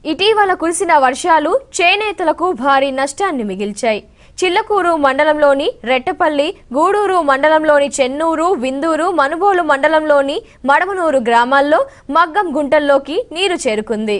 ఇటీవల కురిసిన వర్షాలు చేనేతలకు భారీ నష్టాన్ని మిగిల్చాయి. చిల్లకూరు మండలంలోని రెట్టపల్లి, గూడూరు మండలంలోని చెన్నూరు, విందూరు, మనుబోలు మండలంలోని మడమనూరు గ్రామాల్లో మగ్గం గుంటల్లోకి నీరు చేరుకుంది.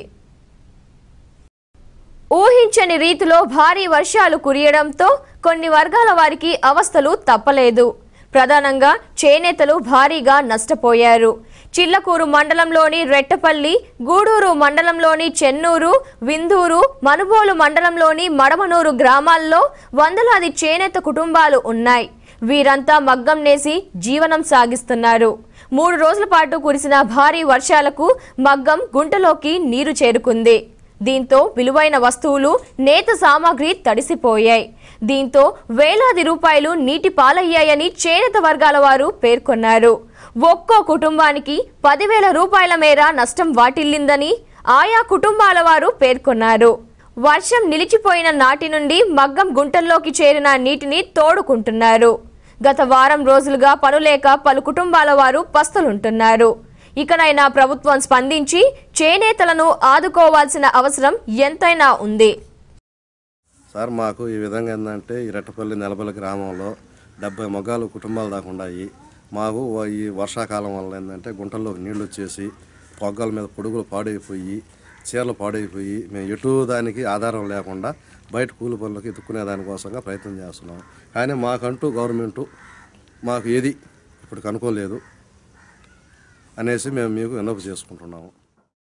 ఊహించని రీతిలో భారీ వర్షాలు కురియడంతో కొన్ని వర్గాల వారికి అవస్థలు తప్పలేదు. ప్రధానంగా చేనేతలు భారీగా నష్టపోయారు. చిల్లకూరు మండలంలోని రెట్టపల్లి, గూడూరు మండలంలోని చెన్నూరు, విందూరు, మనుబోలు మండలంలోని మడమనూరు గ్రామాల్లో వందలాది చేనేత కుటుంబాలు ఉన్నాయి. వీరంతా మగ్గం నేసి జీవనం సాగిస్తున్నారు. 3 రోజుల పాటు కురిసిన భారీ వర్షాలకు మగ్గం గుంటలోకి నీరు చేరుకుంది. దీంతో విలువైన వస్తువులు, నేత సామాగ్రి తడిసిపోయాయి. దీంతో వేలాది రూపాయలు నీటి పాలయ్యాయని చేనేత వర్గాల వారు పేర్కొన్నారు. ఒక్కో కుటుంబానికి 10,000 రూపాయల మేర నష్టం వాటిల్లిందని ఆయా కుటుంబాల వారు పేర్కొన్నారు. వర్షం నిలిచిపోయిన నాటి నుండి మగ్గం గుంటల్లోకి చేరిన నీటిని తోడుకుంటున్నారు. గత వారం రోజులుగా పనులేక పలు కుటుంబాల వారు పస్తులుంటున్నారు. ఇకనైనా ప్రభుత్వం స్పందించి చేనేతలను ఆదుకోవాల్సిన అవసరం ఎంతైనా ఉంది. సార్, మాకు ఈ విధంగా ఏంటంటే ఈ రెట్టపల్లి నెలపల్లి గ్రామంలో 70 మగ్గాలు కుటుంబాలు దాకా ఉన్నాయి. మాకు ఈ వర్షాకాలం వల్ల ఏంటంటే గుంటల్లోకి నీళ్లు వచ్చేసి పొగ్గాల మీద పొడుగులు పాడైపోయి, చీరలు పాడైపోయి, మేము ఎటు దానికి ఆధారం లేకుండా బయట కూలి పనులకు ఎత్తుక్కునే దానికోసంగా ప్రయత్నం చేస్తున్నాం. కానీ మాకంటూ గవర్నమెంటు మాకు ఏది ఇప్పటికి అనుకోలేదు అనేసి మేము మీకు విన్నపం చేసుకుంటున్నాము.